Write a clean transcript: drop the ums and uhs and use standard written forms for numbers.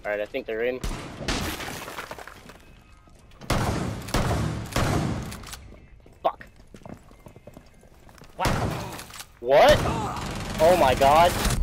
Alright, I think they're in. Fuck. What? Oh my god.